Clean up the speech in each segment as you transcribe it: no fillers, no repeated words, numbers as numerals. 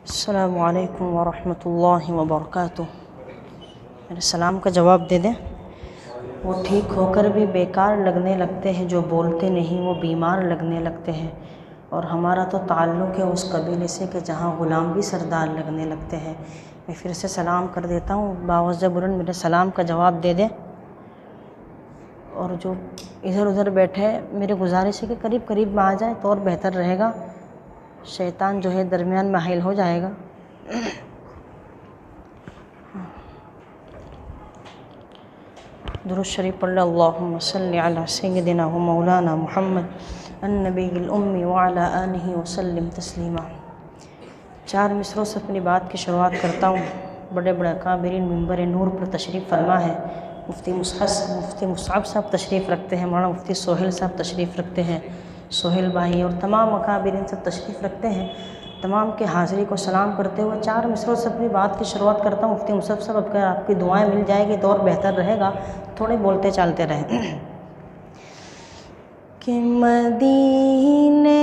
अस्सलामु अलैकुम वरहमतुल्लाहि वबरकातुह। मेरे सलाम का जवाब दे दें। वो ठीक होकर भी बेकार लगने लगते हैं, जो बोलते नहीं वो बीमार लगने लगते हैं। और हमारा तो ताल्लुक़ है उस कबीले से कि जहाँ ग़ुलाम भी सरदार लगने लगते हैं। मैं फिर से सलाम कर देता हूँ, बावजह बुरन मेरे सलाम का जवाब दे दें। और जो इधर उधर बैठे हैं, मेरी गुजारिश है कि करीब करीब में आ जाए तो और बेहतर रहेगा। शैतान जो है दरमियान में हाइल हो जाएगा। दुरूद शरीफ पढ़ लो। अल्लाहुम्मा सल्लि अला सय्यिदिना व मौलाना मुहम्मद अन्नबील उम्मी व अला आलिहि व सल्लिम तस्लीमा। 4 मिसरों से अपनी बात की शुरुआत करता हूँ। बड़े बड़े काबिरीन मिंबर नूर पर तशरीफ़ फरमा है। मुफ्ती मुसअब साहब तशरीफ़ रखते हैं, मौलाना मुफ्ती सोहेल साहब तशरीफ़ रखते हैं, सोहेल भाई और तमाम अकाबिरीन सब तशरीफ़ रखते हैं। तमाम के हाज़िरी को सलाम करते हुए 4 मिसरों से अपनी बात की शुरुआत करता हूँ। मुफ्ती मुसअब साहब, अगर आपकी दुआएं मिल जाएगी तो और बेहतर रहेगा, थोड़े बोलते चालते रहें। कि मदीने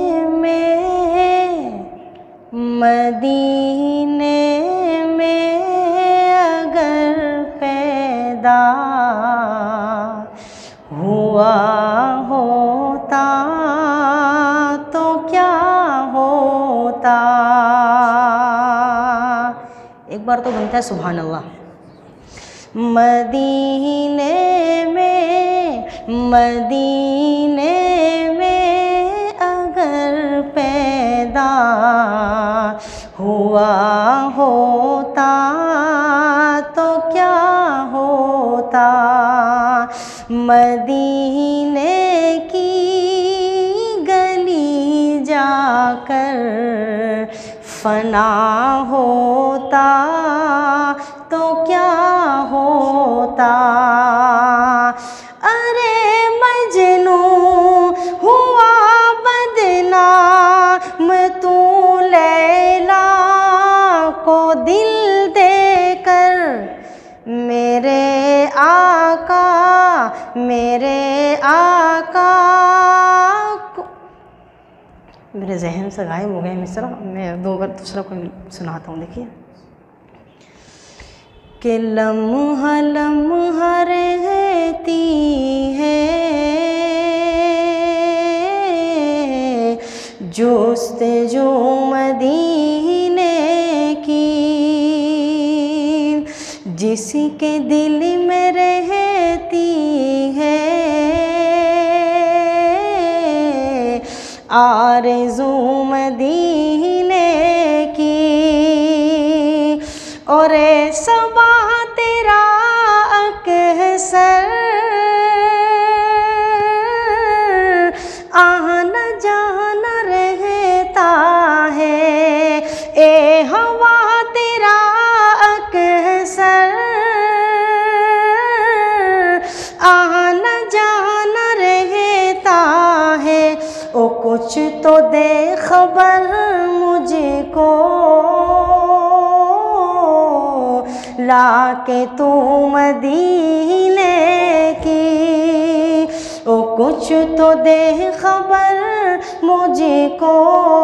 में अगर पैदा हुआ होता तो क्या होता। एक बार तो बनता है सुभान अल्लाह। मदीने में अगर पैदा हुआ होता तो क्या होता। मदीने की गली जाकर फना होता तो क्या होता। अरे मजनू हुआ बदनाम तू लैला को दिल देकर। मेरे आका को मेरे जहन से गायब हो गए मिसरा। मैं 2 बार दूसरा कोई सुनाता हूँ। देखिए कि लम्हा लम्हा रहती है जोस्तजू मदीने की, जिसके दिल में रहती है आरज़ू मदीने की। और ऐसा तेरा अक्सर आना जाना रहता है। ए हवा तेरा अक्सर आना जाना रहता है। ओ कुछ तो दे खबर मुझको लाके तू मदीने की। ओ कुछ तो दे खबर मुझको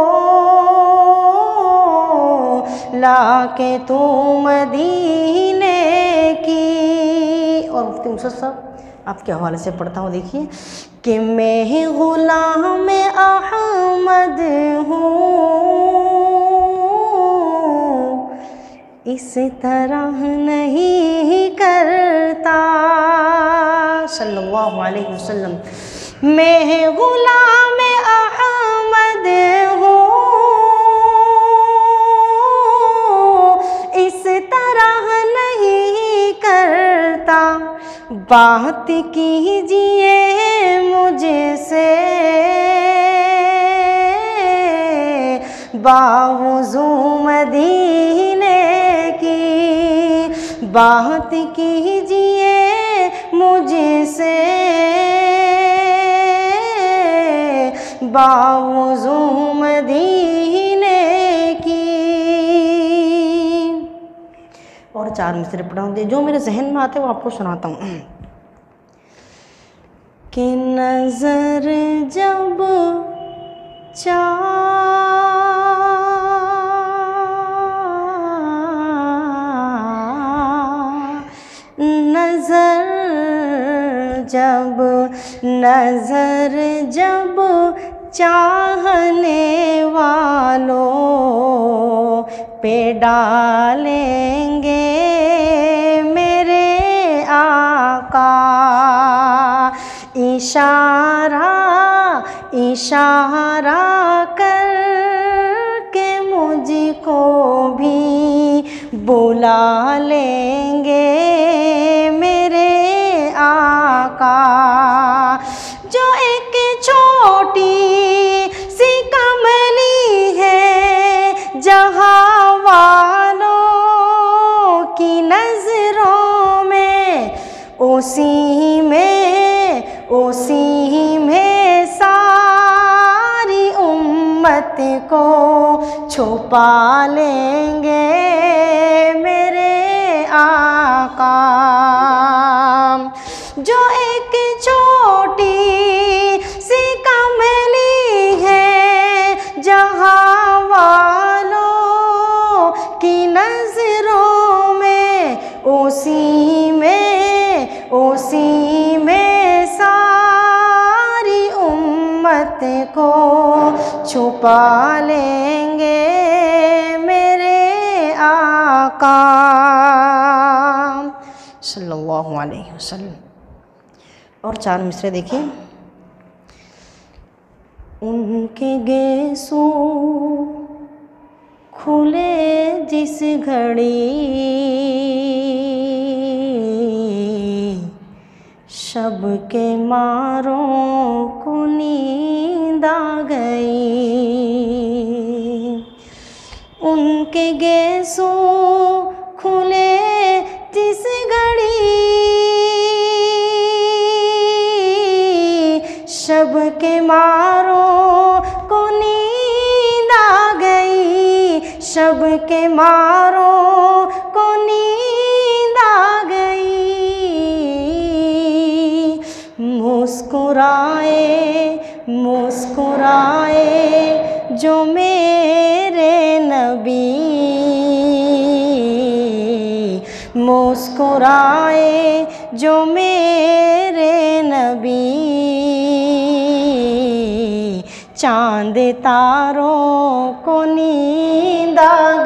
लाके तू मदीने की। और मुफ्ती मुसअब साहब आपके हवाले से पढ़ता हूँ। देखिए कि मैं ग़ुलाम अहमद हूँ, इस तरह नहीं करता। सल्लल्लाहु अलैहि वसल्लम। मैं ग़ुलाम अहमद हूँ, इस तरह नहीं करता। बात कीजिए मुझसे बावजू मदीने की। बात कीजिए मुझसे बावजू मदीने की। और 4 मिसरे पढ़ाऊँ, जो मेरे जहन में आते हैं वो आपको सुनाता हूँ। कि नजर जब चाहे नजर जब चाहने वालों पे डालेंगे मेरे आका, इशारा इशारा करके मुझको भी बुला लेंगे मेरे आका। जो एक छोटी सी कमली है जहाँ वालों की नजरों में, उसी में सारी उम्मत को छुपा लेंगे मेरे आका। जो एक छोटी सी कमली है जहाँ वालों की नजरों में, उसी में सारी उम्मत को छुपा लेंगे मेरे आका सल्लल्लाहु अलैहि वसल्लम। और 4 मिसरे देखिए। उनके गेसू खुले जिस घड़ी, शब के मारों को नींद आ गई। उनके गेसू खुले जिस घड़ी, शब के मारों को नींद आ गई, शब के मारों को नींद आ गई। मुस्कुराए जो मेरे नबी, मुस्कुराए जो मेरे नबी, चांद तारों को नींद आ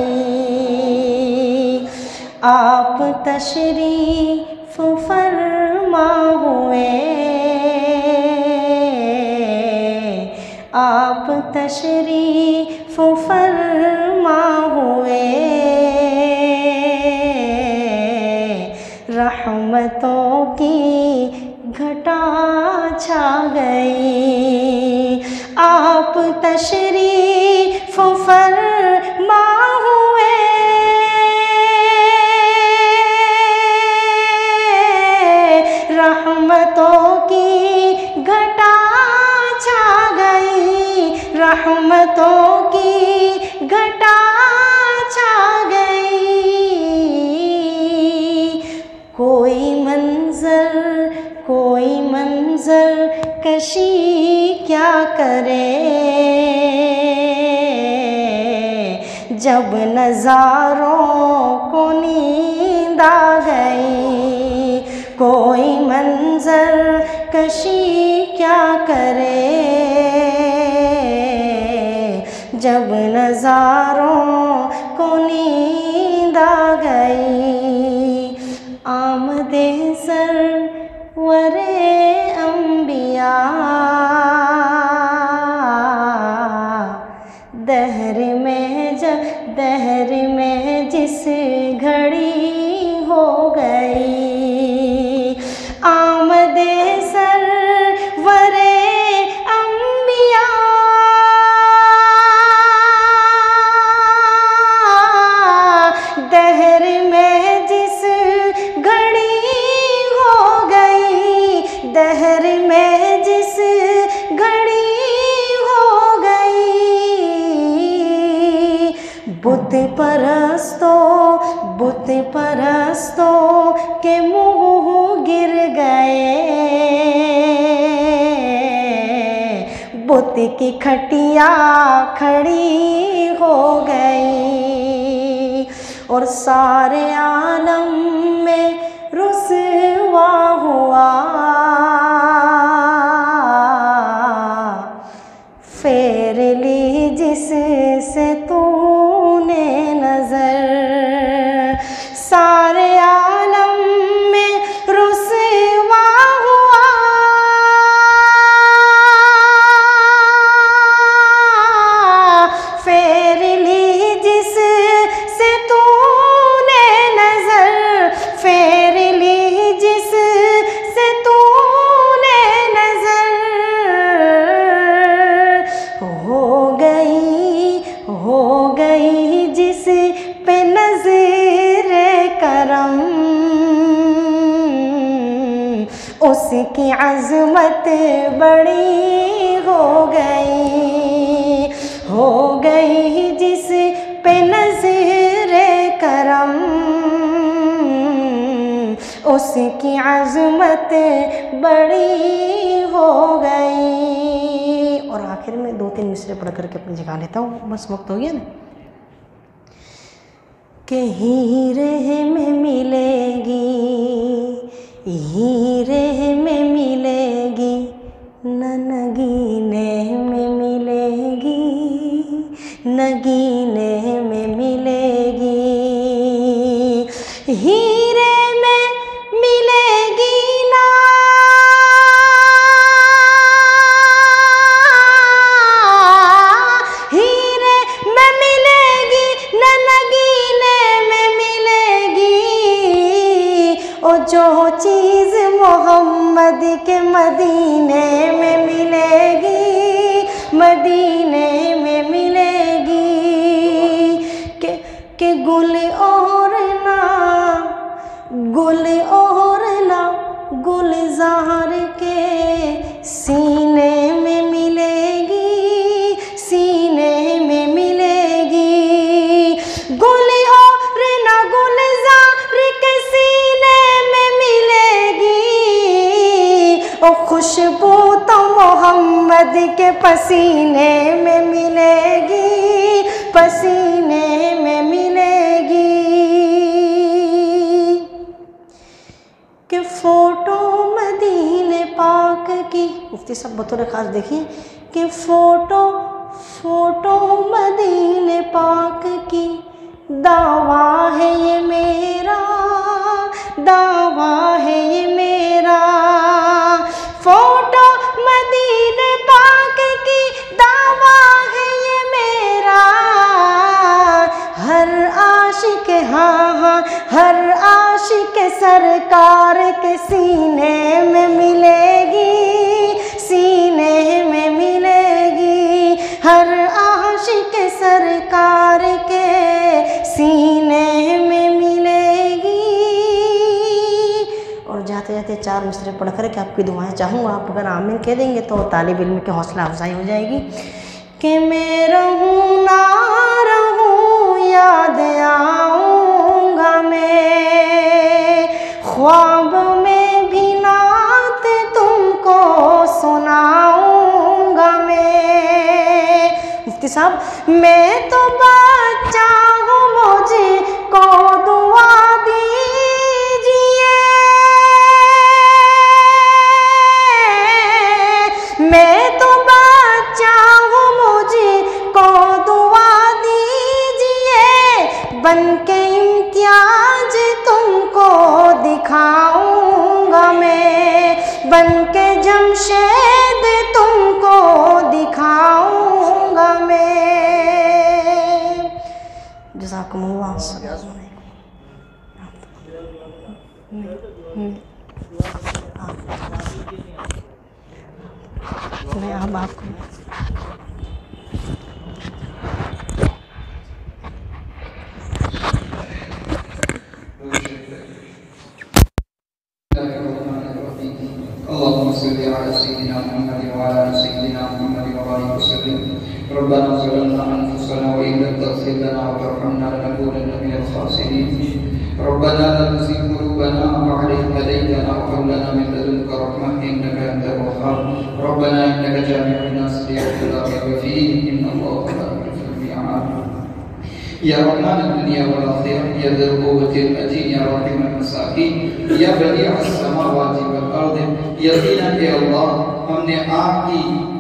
गई। आप तशरीफ फरमा हुए, आप तशरीफ फरमा हुए, रहमतों की घटा छा गई। आप तशरीफ फरमा हुए, रहमतों की घटा छा गई, रहमतों की घटा छा गई। कोई मंजर कशी क्या करे, जब नज़ारों को नींद आ गई। कोई मंजर कशी क्या करे, जब नज़ारों को नींद आ गई। आमदे सरवरे अंबिया, दहर में जिस घड़ी हो गई। आमदे सरवरे अंबिया, दहर में जिस घड़ी हो गई, दहर में जिस घड़ी हो गई। बुत परस्तों के मुँह गिर गए, बुत की खटिया खड़ी हो गई। और सारे आलम में रुसवा हुआ, से तूने नजर सारे आलम में रुसवा हुआ, फेर ली जिस से तूने नजर, फेर ली जिस से तूने नजर, हो गई जिस पे नज़र करम, उसकी अज़मत बड़ी हो गई जिस पे नज़र करम, उसकी अज़मत बड़ी हो गई। और आखिर में 2-3 मिसरे पढ़ करके अपनी जगह लेता हूँ, बस वक्त हो गया ना। कि हीरे में मिलेगी, हीरे में मिलेगी, न नगीने में मिलेगी, नगीने में मिलेगी, हीरे में मिलेगी ना, हीरे में मिलेगी न नगीने में मिलेगी, ओ जो चीज़ मोहम्मद के मदीने में मिलेगी, मदीने में मिलेगी। के गुल और ना गुलजार के सीने में मिलेगी, सीने में मिलेगी, गुल और ना गुलजार के सीने में मिलेगी, ओ खुशबू तो मोहम्मद के पसीने में मिलेगी, पसीने में मिलेगी। कि फ़ोटो मदीने पाक की, मुफ्ती साहब बतौर ख़ास देखिए कि फ़ोटो मदीने पाक की दावा है ये मेरा, दावा है ये मेरा, फ़ोटो मदीने पाक की दावा है ये मेरा, हर आशिक हाँ हर आशिक सरकार के सीने में मिलेगी, सीने में मिलेगी, हर आशिक सरकार के सीने में मिलेगी। और जाते जाते 4 मिसरे पढ़ कर के आपकी दुआएं चाहूँगा, आप अगर आमीन कह देंगे तो तालिब इल्म की हौसला अफजाई हो जाएगी। कि मैं रहूँ ना रहूँ याद आऊँगा मैं, ख्वाब में भी नात तुमको सुनाऊँगा मैं। मुफ्ती साहब मैं तो बच्चा हूँ, मुझे को दुआ दीजिए, मैं तो बच्चा हूँ, मुझे को दुआ दीजिए, बन के इम्तियाज तुमको दिखाऊंगा मैं, बन के जमशेद तुमको दिखाऊंगा मैं। जज़ाकुमुल्लाह। मैं अब आपको اللهم صل على سيدنا محمد وعلى ال سيدنا محمد وبارك وسلم. ربنا ظلمنا انفسنا وان لم تغفر لنا وترحمنا لنكونن من الخاسرين. ربنا لا تزغ قلوبنا بعد إذ هديتنا وهب لنا من لدنك رحمة إنك أنت الوهاب. ربنا إنك جامع الناس ليوم لا ريب فيه إن الله لا يخلف الميعاد. या रहमान दुनिया वल आखिरह, या ज़ल क़ुव्वतिल मतीन, या राहिमल मसाकीन, या बदीअस समावाति वल अर्द। यकीनन ए अल्लाह, हमने आपकी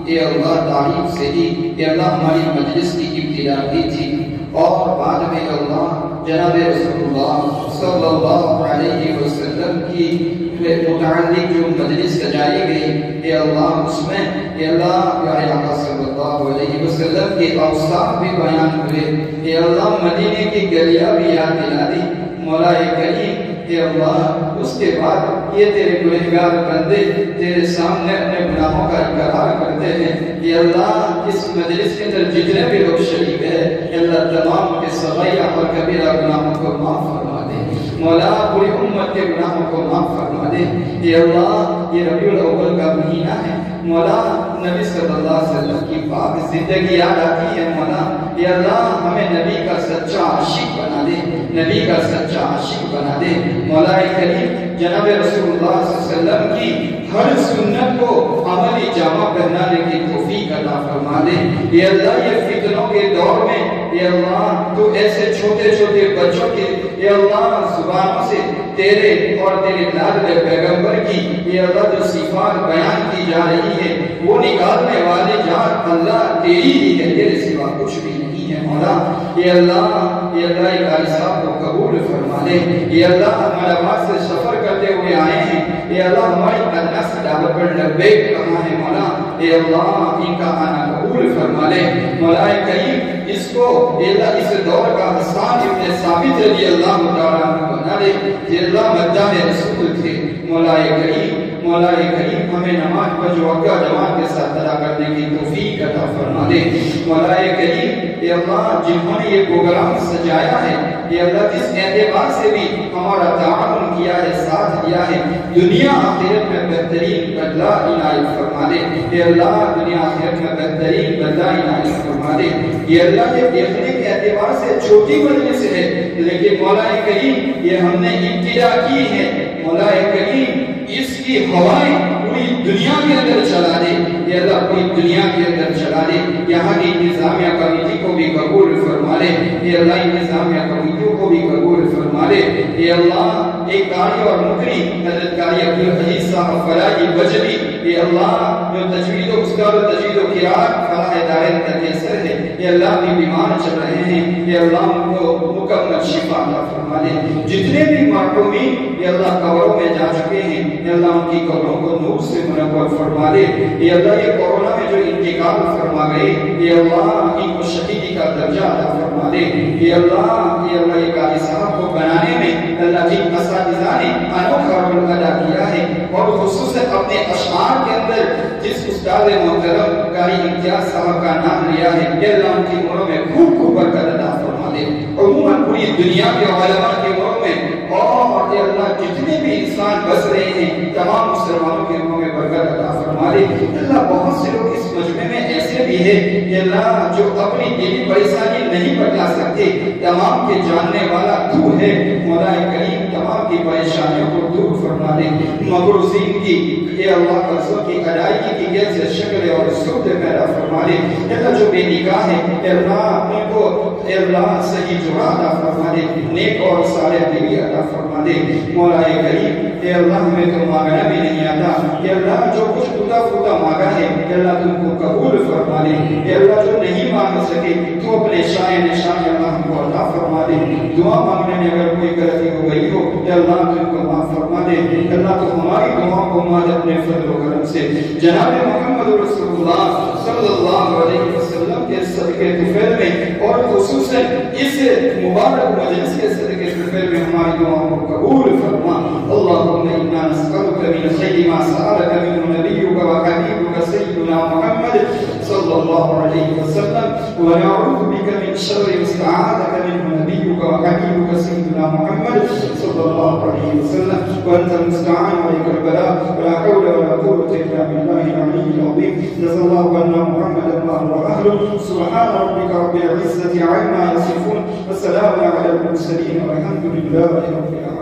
ये अल्लाह तारीफ से ही ये अल्लाह हमारी मजलिस की इब्तिदा की थी और बाद में अल्लाह जनाब रसूलुल्लाह सल्लल्लाहु अलैहि वसल्लम की मुताल्लिक जो मजलिस सजाई गई ये अल्लाह उसमें ये अल्लाह प्यारे आका सल्लल्लाहु अलैहि वसल्लम के औसाफ भी बयान हुए। ये अल्लाह मदीने की गलियां भी याद दिला दी। मौला करीम ये अल्लाह उसके बाद ये तेरे गुनहगार बंदे तेरे सामने अपने गुनाहों का इकरार करते हैं। ये अल्लाह इस मजलिस के अंदर जितने भी लोग शरीक है अल्लाह तमाम के सगीरा और कबीरा गुनाहों को माफ फरमा दे। मौला पूरी उम्मत के गुनाहों को माफ फरमा दे। ये अल्लाह ये रबीउल अव्वल का महीना है। मौला नबी सल्लल्लाहु अलैहि वसल्लम की पाक जिंदगी याद आती है। मौला ये अल्लाह हमें नबी का सच्चा आशिक बना दे, नबी का सच्चा आशिक बना दे। मौला करीम जनाब रसूलुल्लाह सल्लल्लाहु अलैहि वसल्लम की हर सुन्नत को अमली जामा पहनाने की तौफीक अता फरमा दे। ये अल्लाह ये फितनों के दौर में ये अल्लाह तो ऐसे छोटे छोटे बच्चों के ये अल्लाह जुबानों से तेरे और तेरे लाडले पैगंबर की ये अल्लाह जो सिफात बयान की जा रही है वो निकालने वाले जान अल्लाह तेरी ही है, तेरे सिवा कुछ भी नहीं है। मौला ये अल्लाह कारी साहब को कबूल फरमा दे। ये अल्लाह अहमदाबाद से सफर करते हुए आए हैं। ये अल्लाह हमारी अल्लाह से दावत पर लब्बैक कहा है। मौला ये अल्लाह इनका आना कबूल फरमा ले। मौला करीम इसको इस दौर का हसन इब्न साबित रज़ियल्लाहु तआला बना दे। ये अल्लाह मद्दाह रसूल थे। मौला करीम हमें नमाज पर जो अक्का जमात के साथ अदा करने की तौफीक अता फरमा दे। मौला करीम ये अल्लाह जिन्होंने ये प्रोग्राम सजाया है ये अल्लाह जिस एतबार से भी हमारा ताउन किया है, साथ दिया है, दुनिया आखिरत में बेहतरीन बदला इनायत फरमा दे। ये अल्लाह दुनिया आखिरत में बेहतरीन बदला इनायत फरमा दे। ये अल्लाह ये देखने के एतबार से छोटी मजलिस है लेकिन मौला करीम ये हमने इब्तिदा की है। मौला करीम इसकी हवाएं पूरी दुनिया के अंदर चला दे। ये अल्लाह पूरी दुनिया के अंदर चला दे। यहाँ की इंतजामिया कमेटी को भी कबूल फरमा ले। ये अल्लाह इंतजामिया कमेटियों को भी कबूल फरमा ले। ये अल्लाह एक कारी और मुकरी हज़रत कारी अब्दुल अजीज साहब फलाही बजवी ये अल्लाह जो तजवीद उस्ताद तजवीद व किरात फलाह दायरे तकसर है ये अल्लाह भी बीमार चल रहे हैं। ये अल्लाह उनको मुकम्मल शिफा अता फरमा ले। जितने भी मासूमीन ये अल्लाह कब्रों में जा चुके हैं ये अल्लाह उनकी कब्रों को नूर से मुनव्वर फरमा दे। ये अल्लाह ये कोरोना में जो इंतकाल फरमा गए ये अल्लाह इनको शहीदी का दर्जा अता फरमा दे। ये अल्लाह ये कारी साहब को बनाने में अल्लाह जिन असातिज़ा ने अनोखा रोल अदा किया है और खुसूसन अपने अशआर के अंदर जिस उस्ताद मोहतरम कारी इम्तियाज साहब का नाम लिया है ये अल्लाह उनकी उम्रों में खूब खूब बरकत अता फरमा दे। उम्मन पूरी दुनिया के उलमा के उम्रों में और ये अल्लाह जितने भी इंसान बस रहे हैं तमाम मुसलमानों के उम्रों में बरकत अता फरमा दे। अल्लाह बहुत से लोग इस मजमे में ऐसे भी है कि अल्लाह जो अपनी दिली परेशानी नहीं बता सकते तमाम के जानने वाला तू है। मौला करीम तमाम की परेशानियों को दूर फरमा दे। मकरूज़ीन की ये अल्लाह कर्ज़ों की अदायगी की कैसे शक्ल और सूरत पैदा फरमा दे। अल्लाह जो बेनिकाह है अल्लाह उनको अल्लाह सही जुड़ा अता फरमा दे, नेक और सालेह बीवी अता फरमा दे। मौला करीम ये अल्लाह हमें तो मांगना भी नहीं आता। ये अल्लाह जो कुछ टूटा फूटा मांगा है अल्लाह तुमको कबूल फरमा दे। ये अल्लाह जो नहीं मांग सके तो अपने शाए निशान अल्लाह हमको अता फरमा दे। दुआ मांगने में अगर कोई गलती हो गई हो अल्लाह तुमको माफ फरमा दे। अल्लाह तो हमारी दुआ को मान अपने फजल व करम से जनाब मोहम्मद रसूलुल्लाह सल्लल्लाहु अलैहि वसल्लम के सदके तुफैल में और खुसूसन इस मुबारक मजलिस के सदके तुफैल में हमारी दुआओं को कबूल फरमा। अल्लाहुम्मा इन्ना नस्अलुका मिन खैरि मा सअलका मिन्हु नबियुका व हबीबुका सय्यिदुना मुहम्मद सल्लल्लाहु अलैहि वसल्लम व नऊज़ु बिका मिन शर्रि मा इस्तआज़का मिन्हु नबियुका व हबीबुका सय्यिदुना मुहम्मद सल्लल्लाहु अलैहि वसल्लम व अंतल मुस्तआन व अलैकल बला व ला हौला व ला कुव्वता इल्ला बिल्लाहिल अलिय्यिल अज़ीम। जज़ाल्लाहु अन्ना मुहम्मदन व अहलुहु सुब्हान रब्बिका रब्बिल इज़्ज़ति अम्मा यसिफून व सलामुन अलल मुरसलीन वल्हम्दुलिल्लाहि रब्बिल आलमीन।